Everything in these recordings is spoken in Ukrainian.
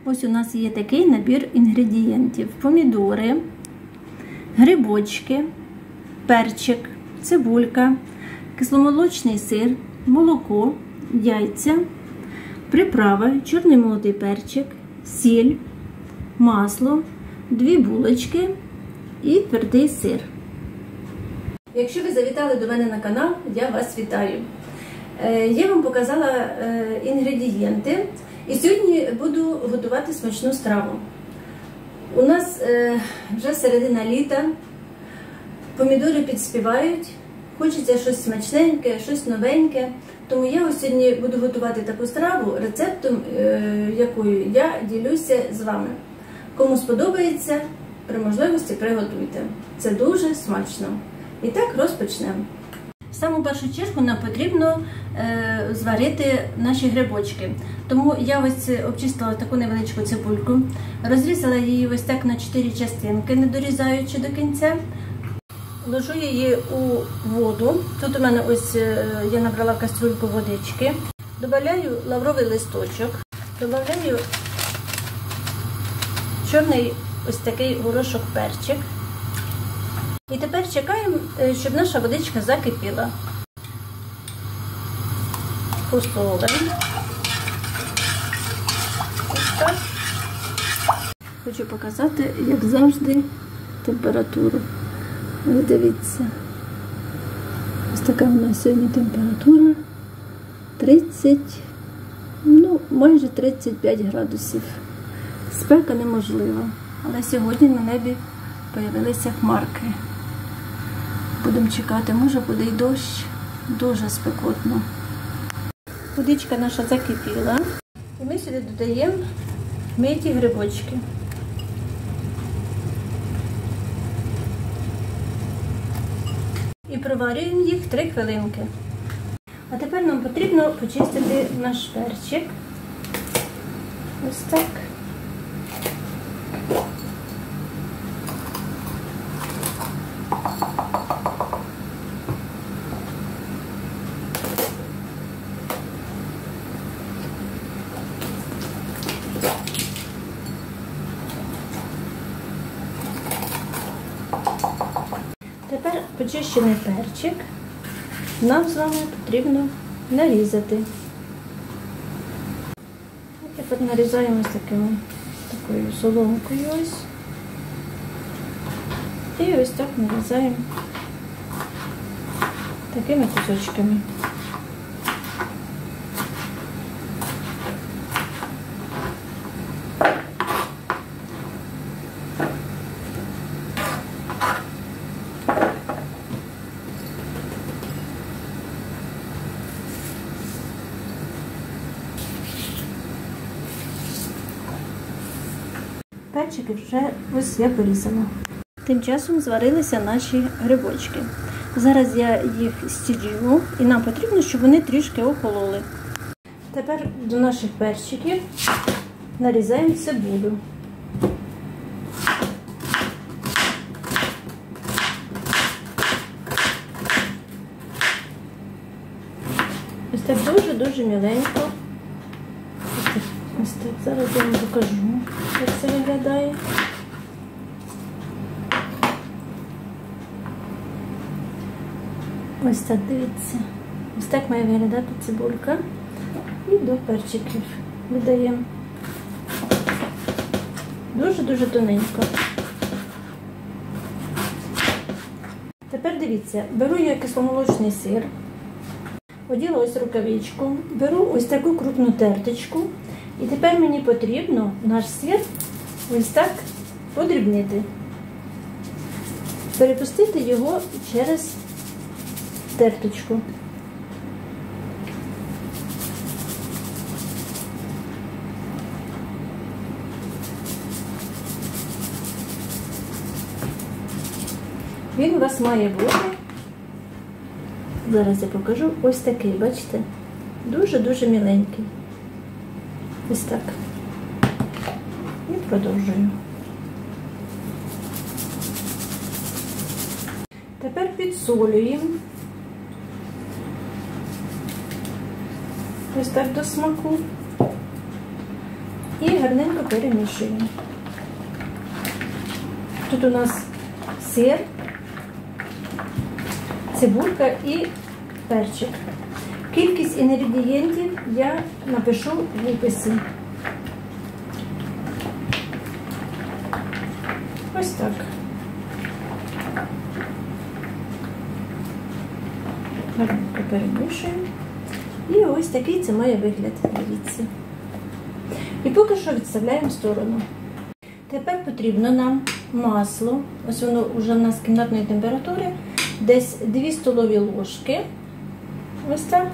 Ось у нас є такий набір інгредієнтів: помідори, грибочки, перчик, цибулька, кисломолочний сир, молоко, яйця, приправи, чорний молотий перчик, сіль, масло, 2 булочки і твердий сир. Якщо ви завітали до мене на канал, я вас вітаю. Я вам показала інгредієнти і сьогодні буду готувати смачну страву. У нас вже середина літа, помідори підспівають, хочеться щось смачненьке, щось новеньке. Тому я ось сьогодні буду готувати таку страву, рецептом якою я ділюся з вами. Кому сподобається, при можливості приготуйте. Це дуже смачно. І так, розпочнемо. В саму першу чергу нам потрібно зварити наші грибочки. Тому я ось обчистила таку невеличку цибульку, розрізала її ось так на 4 частинки, не дорізаючи до кінця. Ложу її у воду. Тут у мене ось я набрала в каструльку водички. Добавляю лавровий листочок, добавляю чорний ось такий горошок перчик. І тепер чекаємо, щоб наша водичка закипіла. Посолимо. Ось так. Хочу показати, як завжди, температуру. Ось дивіться. Ось така у нас сьогодні температура. 30, майже 35 градусів. Спека неможлива. Але сьогодні на небі з'явилися хмарки. Будемо чекати, може буде й дощ. Дуже спекотно. Водичка наша закипіла. І ми сюди додаємо миті грибочки. І проварюємо їх 3 хвилинки. А тепер нам потрібно почистити наш перчик. Ось так. Тепер почищений перчик нам з вами потрібно нарізати. Тепер нарізаємо ось такою соломкою ось. І ось так нарізаємо такими кусочками. Перчики вже ось я порізала. Тим часом зварилися наші грибочки. Зараз я їх стіджу і нам потрібно, щоб вони трішки охололи. Тепер до наших перчиків нарізаємо цибулю. Ось так дуже-дуже міленько. Ось так, зараз я вам покажу, як це виглядає. Ось так, дивіться. Ось так має виглядати цибулька. І до перчиків додаємо. Дуже-дуже тоненько. Тепер дивіться, беру я кисломолочний сир, оділа ось рукавичку, беру ось таку крупну терточку. І тепер мені потрібно наш сир ось так подрібнити. Перепустити його через терточку. Він у вас має бути, зараз я покажу, ось такий, бачите? Дуже-дуже міленький. Ось так. І продовжую. Тепер підсолюємо. Ось так до смаку. І І гарненько перемішуємо. Тут у нас сир, цибулька і перчик. Кількість інгредієнтів я напишу в описі. Ось так. Гарненько перемішуємо. І ось такий це має вигляд, дивіться. І поки що відставляємо в сторону. Тепер потрібно нам масло, ось воно вже в нас кімнатної температури, десь 2 столові ложки, ось так.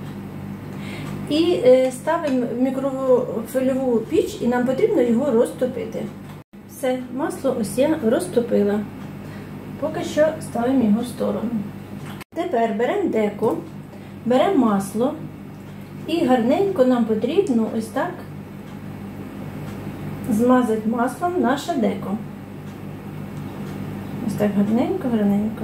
І ставимо в мікрохвильову піч, і нам потрібно його розтопити. Все, масло ось я розтопила. Поки що ставимо його в сторону. Тепер беремо деко, беремо масло і гарненько нам потрібно ось так змазати маслом наше деко. Ось так гарненько, гарненько.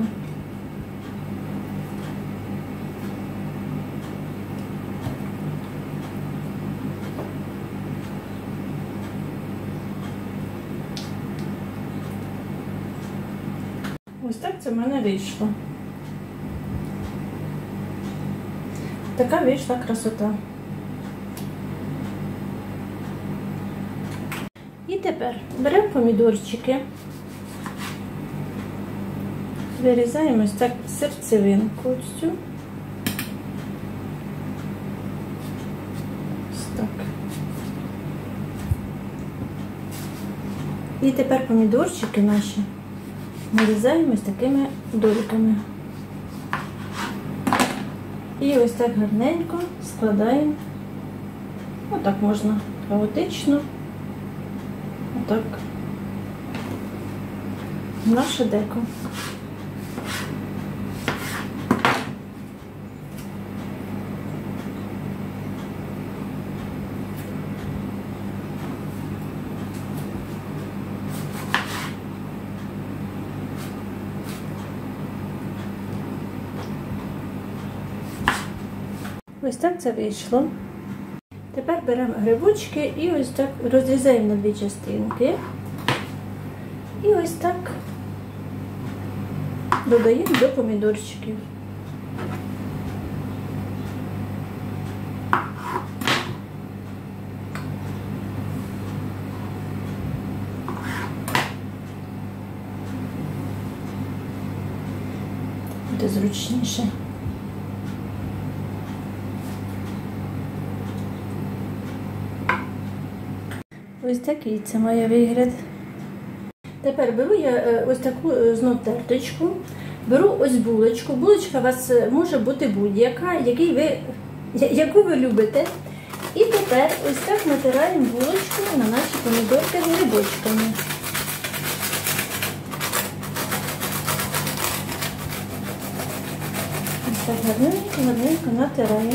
Ось так це в мене вийшло. Така вийшла красота. І тепер беремо помідорчики, вирізаємо ось так серцевинку ось цю. Ось так. І тепер помідорчики наші нарізаємо ось такими дольками. І ось так гарненько складаємо. Отак можна хаотично. Отак. Наше деко. Ось так це вийшло. Тепер беремо грибочки і ось так розрізаємо на 2 частинки. І ось так додаємо до помідорчиків. Буде зручніше. Ось такий це має вигляд. Тепер беру я ось таку знов терточку, беру ось булочку. Булочка у вас може бути будь-яка, яку ви любите. І тепер ось так натираємо булочку на наші помідорки грибочками. Ось так гарненько натираємо.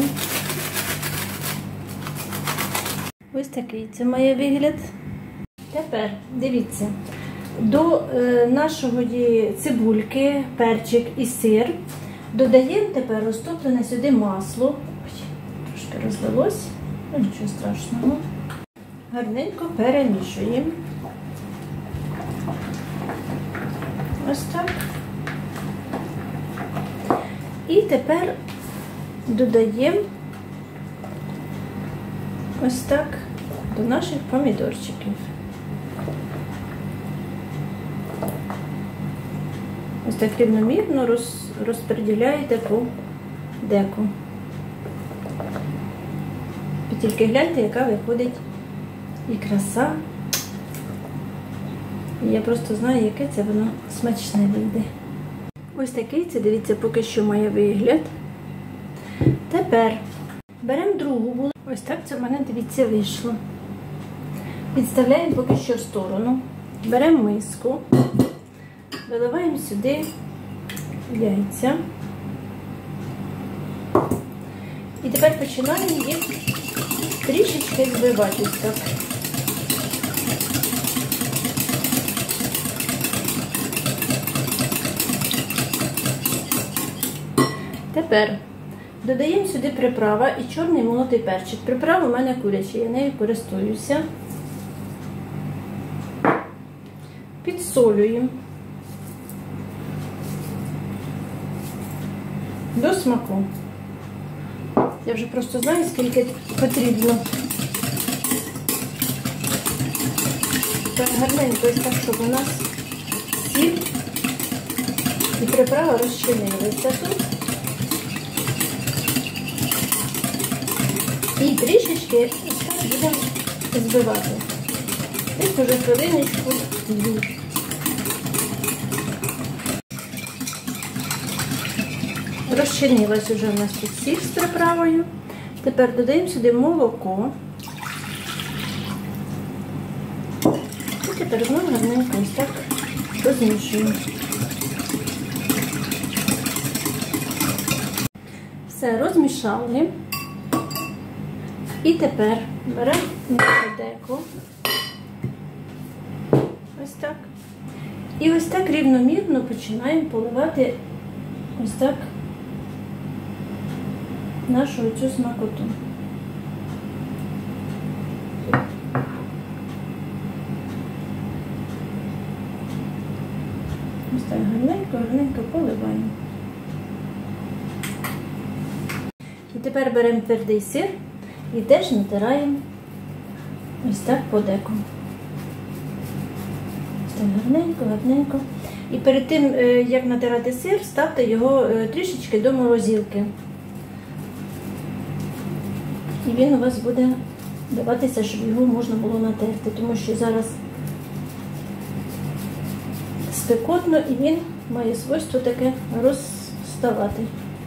Ось такий це має вигляд. Тепер, дивіться, до нашої цибульки, перчик і сир додаємо тепер розтоплене сюди масло. Ой, трошки розлилось, ну нічого страшного. Гарненько перемішуємо. Ось так. І тепер додаємо ось так до наших помідорчиків. Ось так рівномірно розподіляєте по деку. Ви тільки гляньте, яка виходить і краса. І я просто знаю, яке це воно смачне вийде. Ось такий це, дивіться, поки що має вигляд. Тепер беремо другу булочку. Ось так це в мене, дивіться, вийшло. Відставляємо поки що в сторону. Беремо миску, виливаємо сюди яйця. І тепер починаємо їх трішечки збивати ось так. Тепер додаємо сюди приправа і чорний молотий перчик. Приправа у мене куряча, я нею користуюся. підсолюємо до смаку. Я вже просто знаю, скільки потрібно. Так гарненько, ось так, щоб у нас сіль і приправа розчинилися тут. І трішечки ось так будемо збивати. Десь уже хвилиночку дві. Розчинилась уже у нас тут сіль з приправою. Тепер додаємо сюди молоко. І тепер знову гарненько ось так розмішуємо. Все, розмішали. І тепер беремо нашу деко. Ось так. І ось так рівномірно починаємо поливати ось так нашу оцю смакоту. Ось так гарненько поливаємо. І тепер беремо твердий сир і теж натираємо ось так по деку. Ось так гарненько. І перед тим, як натирати сир, ставте його трішечки до морозилки. І він у вас буде даватися, щоб його можна було натерти, тому що зараз спекотно і він має свойство таке розставати.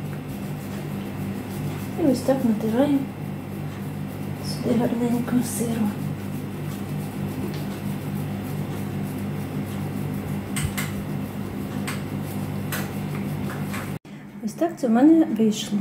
І ось так натираємо сюди гарненько сиру. Ось так це в мене вийшло.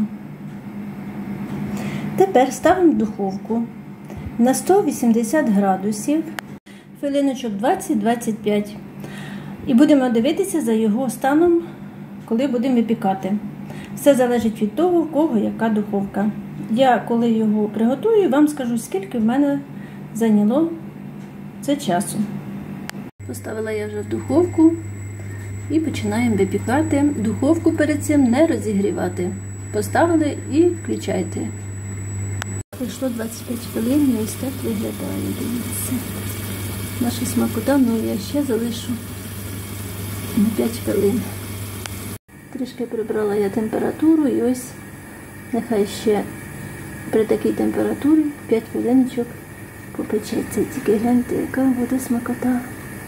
Тепер ставимо в духовку на 180 градусів, хвилиночок 20-25. І будемо дивитися за його станом, коли будемо випікати. Все залежить від того, в кого яка духовка. Я, коли його приготую, вам скажу, скільки в мене зайняло це часу. Поставила я вже в духовку і починаємо випікати. Духовку перед цим не розігрівати. Поставили і включайте. Пройшло 25 хвилин і ось так виглядає, дивіться. Наша смакота, ну я ще залишу на 5 хвилин. Трішки прибрала я температуру і ось нехай ще при такій температурі 5 хвилиночок попечеться. Тільки гляньте, яка буде смакота.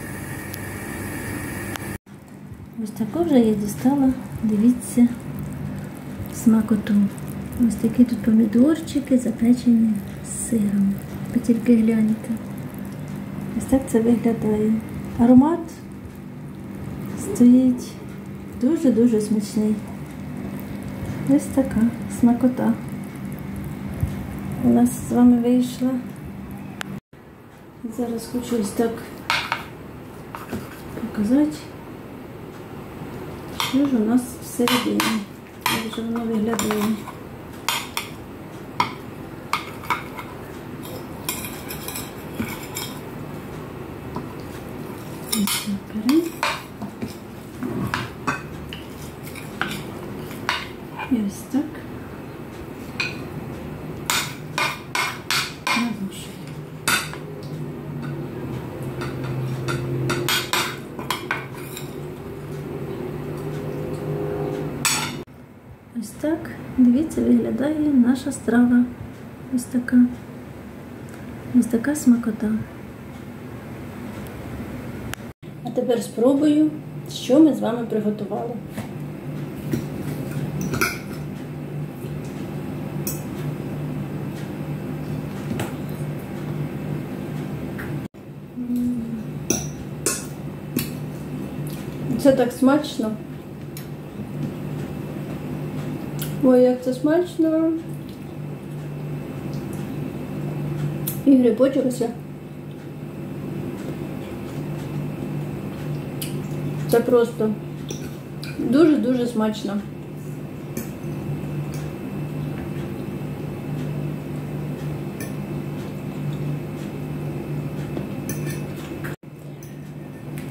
Ось таку вже я дістала, дивіться, смакоту. Ось такі тут помідорчики запечені з сиром. Ви тільки гляньте. Ось так це виглядає. Аромат стоїть дуже-дуже смачний. Ось така смакота у нас з вами вийшла. Зараз хочу ось так показати, що ж у нас всередині. Як же воно виглядає. Ось беремо. І ось так навушую. Ось так, дивіться, виглядає наша страва. Ось така смакота. А тепер спробую, що ми з вами приготували. Це так смачно. Ой, як це смачно. І грибочок ось. Це просто дуже-дуже смачно.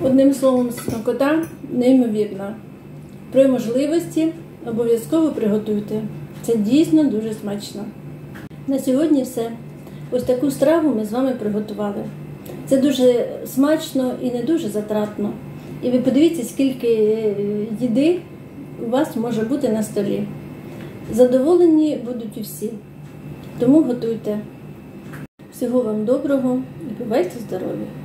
Одним словом, смакота неймовірна. При можливості обов'язково приготуйте. Це дійсно дуже смачно. На сьогодні все. Ось таку страву ми з вами приготували. Це дуже смачно і не дуже затратно. І ви подивіться, скільки їди у вас може бути на столі. Задоволені будуть усі. Тому готуйте. Всього вам доброго і бувайте здорові!